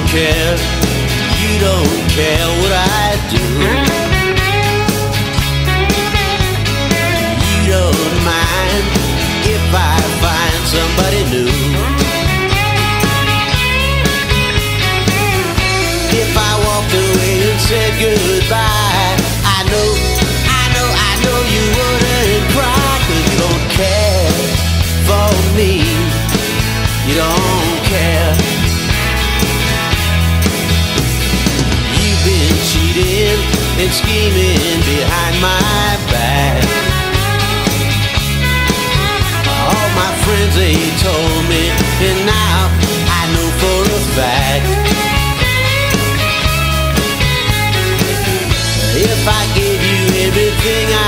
care, you don't care what I do. You don't mind if I find somebody new. If I walked away and said goodbye, I know you wouldn't cry, 'cause you don't care for me. You don't care. You've been cheating and scheming behind my back. All my friends, they told me, and now I know for a fact. If I gave you everything